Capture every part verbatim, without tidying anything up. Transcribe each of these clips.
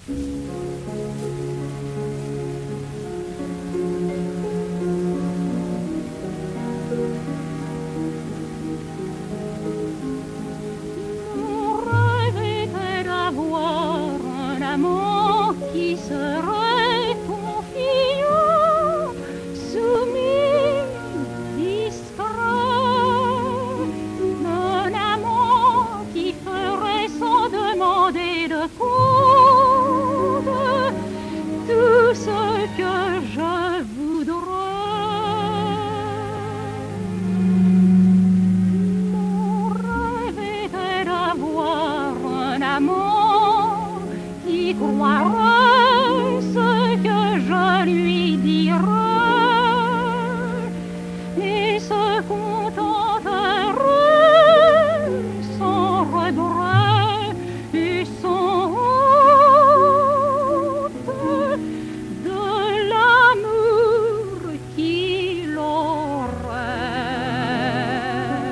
Qui serait confiant, soumis, discret, un amant qui ferait sans demander de compte tout ce que je voudrais. Mon rêve était d'avoir un amant qui croirait ce que je lui dirais et se contenterait sans regret et sans honte de l'amour qu'il aurait.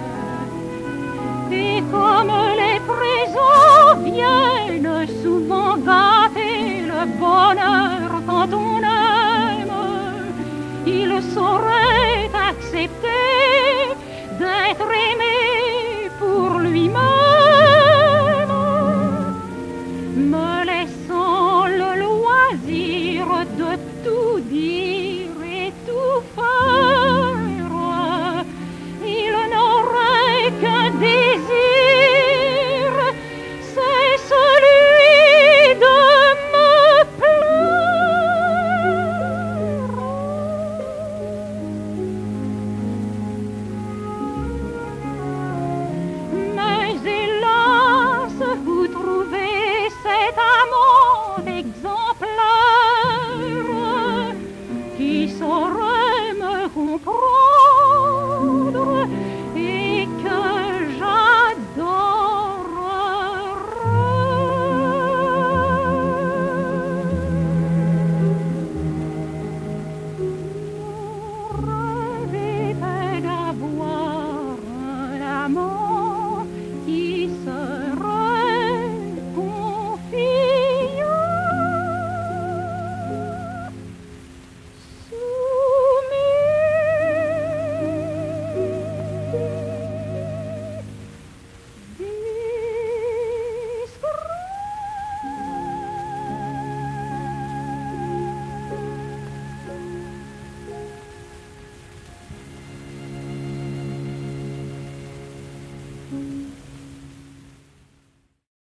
Et comme les présents viennent souvent gâter le bonheur quand on aime, il saurait accepter d'être aimé pour lui-même, me laissant le loisir de tout dire.